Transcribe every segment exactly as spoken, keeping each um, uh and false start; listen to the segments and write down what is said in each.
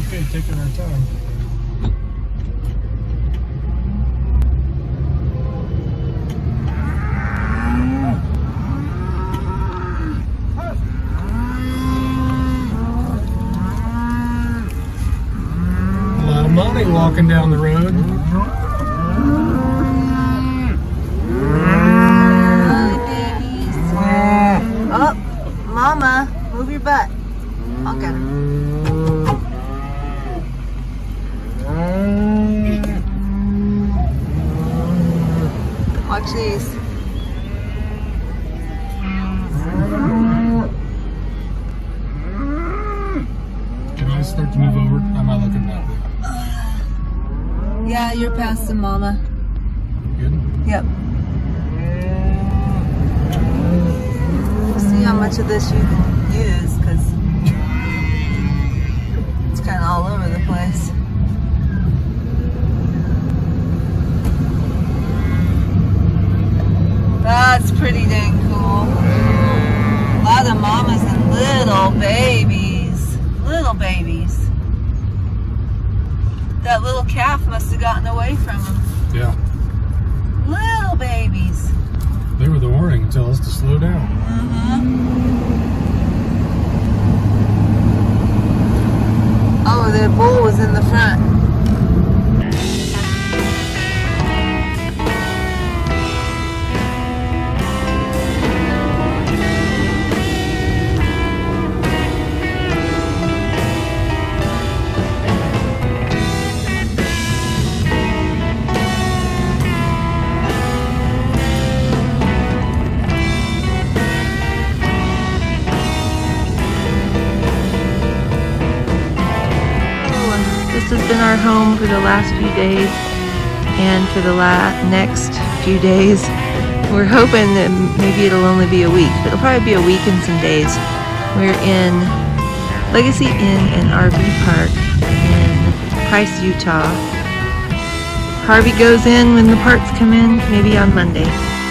okay, taking our time. A lot of money walking down the road. Oh, Mama, move your butt. I'll get her. Watch these. Can I start to move over? Am I looking that way? Yeah, you're past the Mama. Good? Yep. See how much of this you can use, because it's kind of all over the place. That's pretty dang cool. A lot of mamas and little babies. Little babies. That little calf must have gotten away from him. Yeah. Little babies. They were the warning to tell us to slow down. Mm-hmm. Oh, the bull was in the front. This has been our home for the last few days and for the la next few days. We're hoping that maybe it'll only be a week, but it'll probably be a week and some days. We're in Legacy Inn and R V Park in Price, Utah. Harvey goes in when the parts come in, maybe on Monday.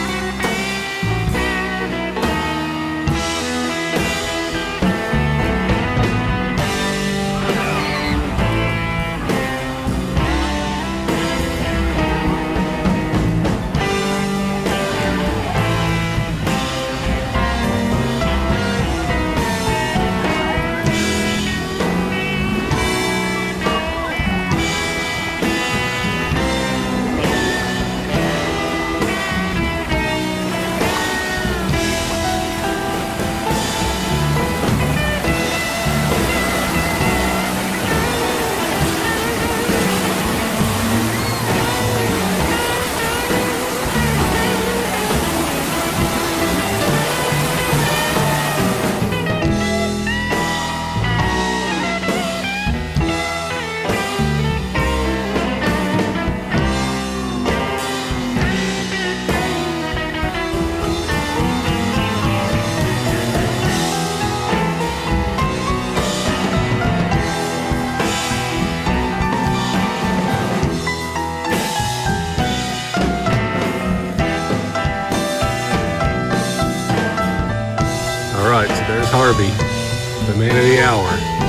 Alright, so there's Harvey, the man of the hour.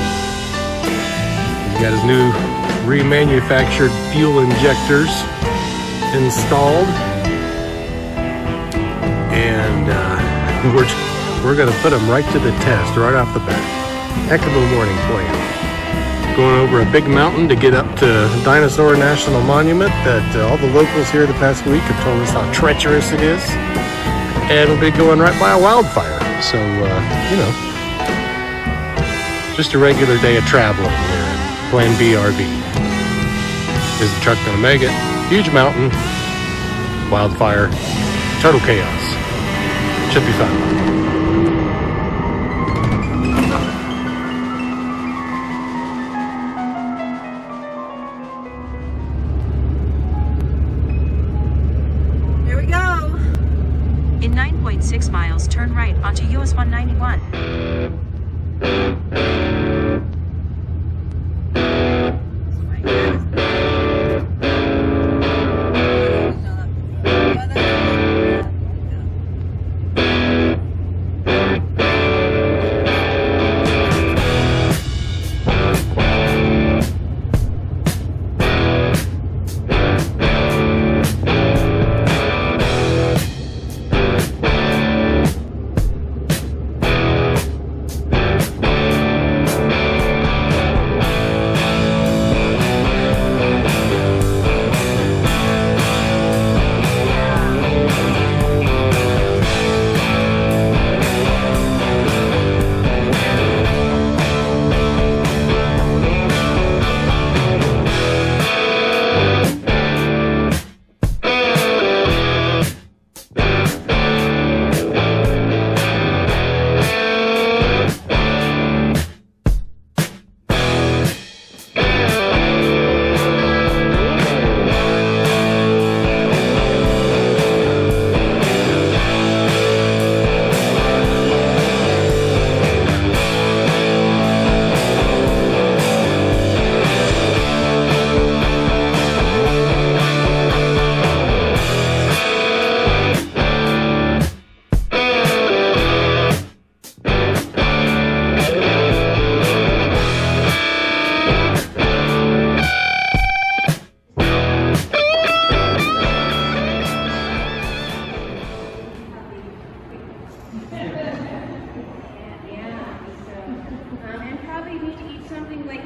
He's got his new remanufactured fuel injectors installed. And uh, we're, we're going to put them right to the test, right off the bat. Heck of a morning plan. Going over a big mountain to get up to Dinosaur National Monument that uh, all the locals here the past week have told us how treacherous it is. And we'll be going right by a wildfire. So, uh, you know, just a regular day of traveling here at Plan B R V. Is the truck gonna make it? Huge mountain, wildfire, total chaos. Should be fun. In nine point six miles, turn right onto U S one ninety-one.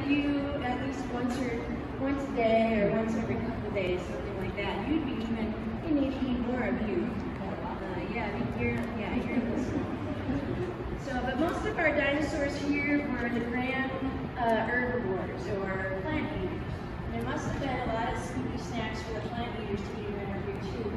you at least once or once a day or once every couple of days, something like that, you'd be even, you need to eat more of you. Uh, yeah, I mean, you're, yeah, you're listening. So, but most of our dinosaurs here were the grand uh, herbivores or plant eaters. There must have been a lot of sneaky snacks for the plant eaters to eat around here too.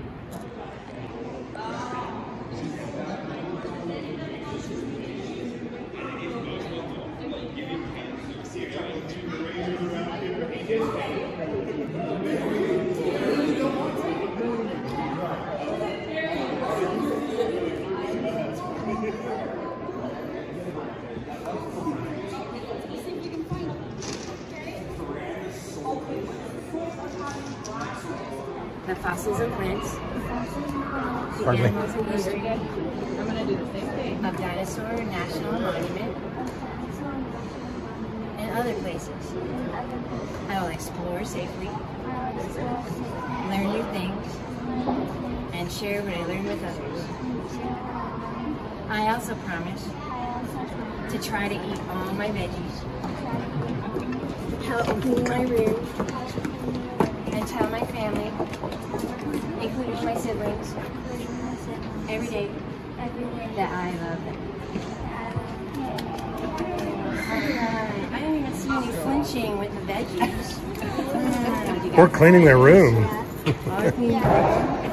The fossils and plants. The Pardon me. animals and history. I'm going to do the same thing. Of Dinosaur National Monument. And other places. I will explore safely. Learn new things. And share what I learn with others. I also promise to try to eat all my veggies. Help clean my room. And tell my family, including my siblings, every day that I love them. I don't even see any flinching with the veggies. Mm, Or cleaning their room. Or cleaning their room.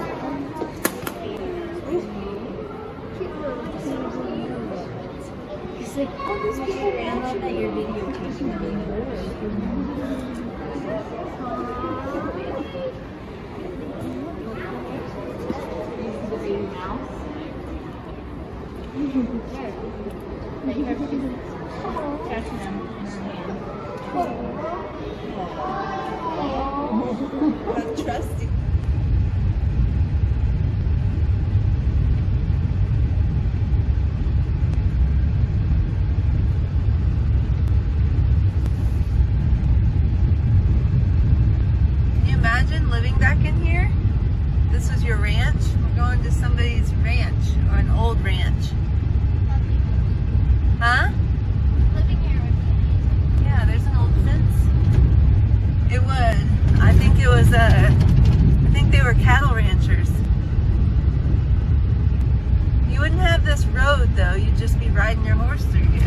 It's like, oh, this is I love that you're videotaping me. Trusty. Can you imagine living back in here? This was your ranch? We're going to somebody's ranch, or an old ranch. Huh? Living here would be amazing. Yeah, there's an old fence. It would. I think it was, uh, I think they were cattle ranchers. You wouldn't have this road though, you'd just be riding your horse through here.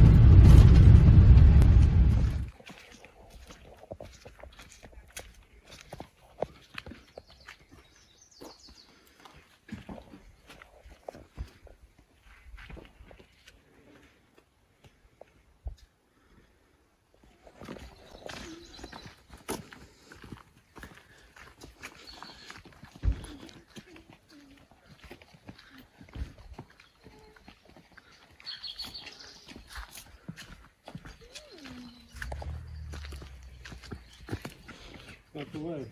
Out the way.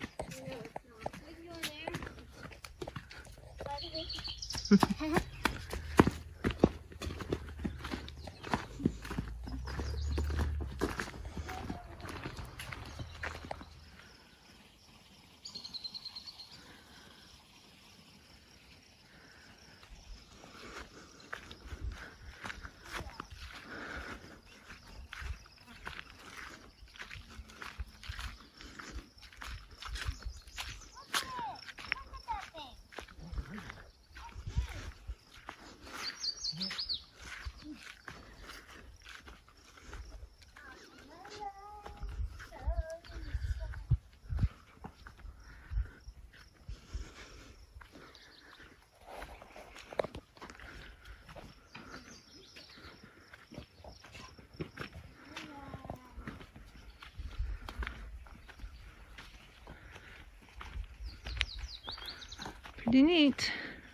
Pretty neat.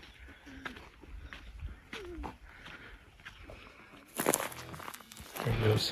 There it goes.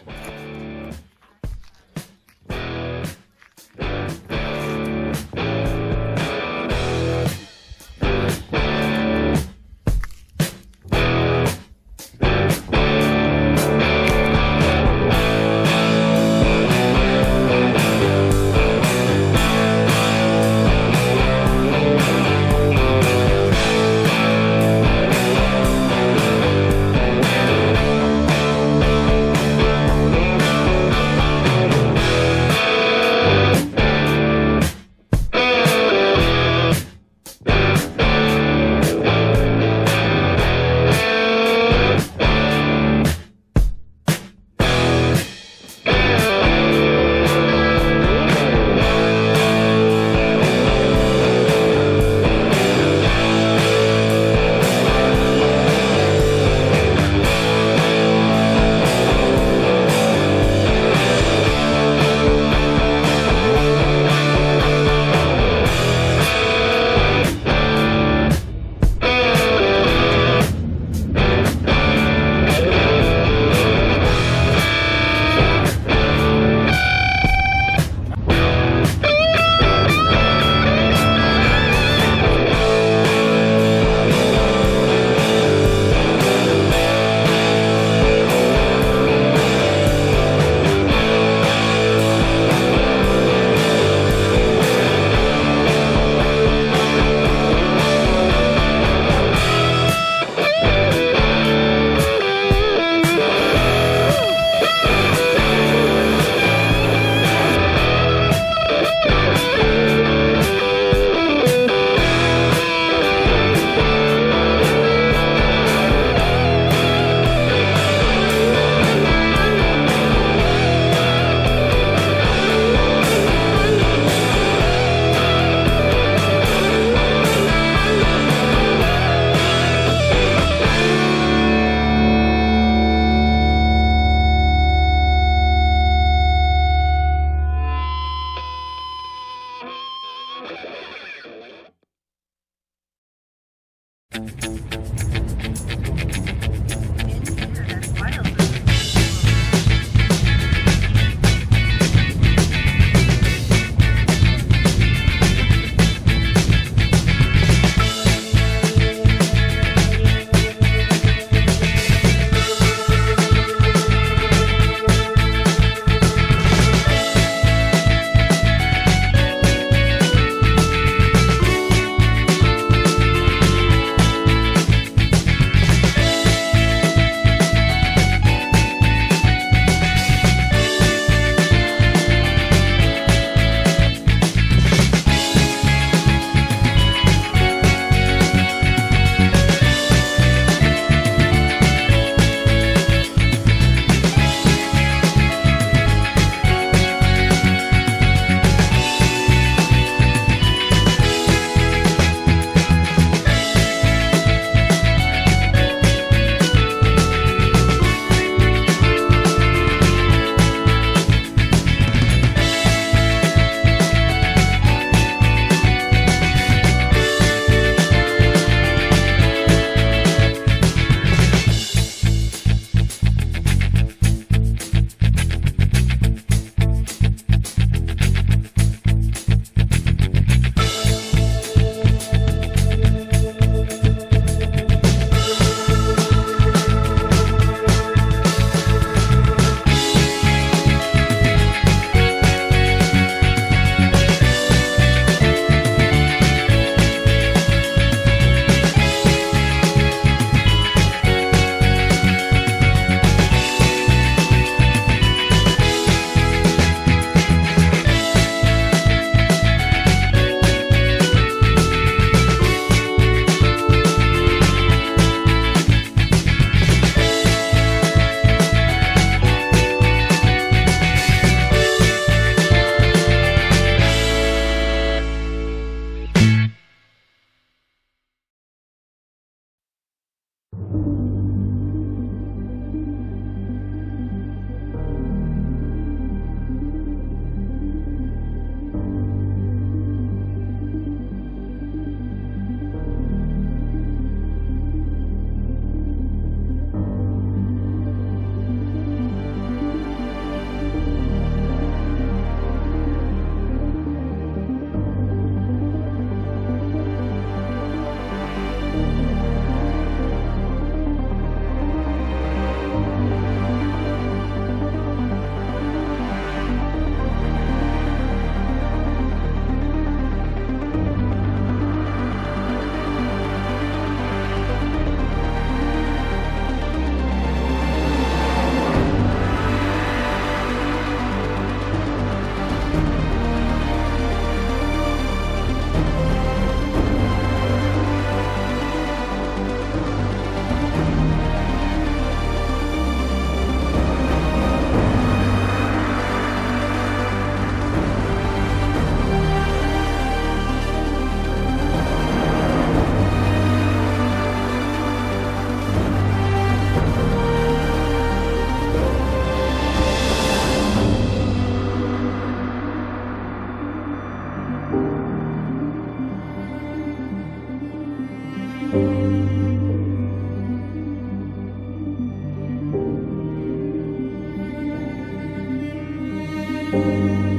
you.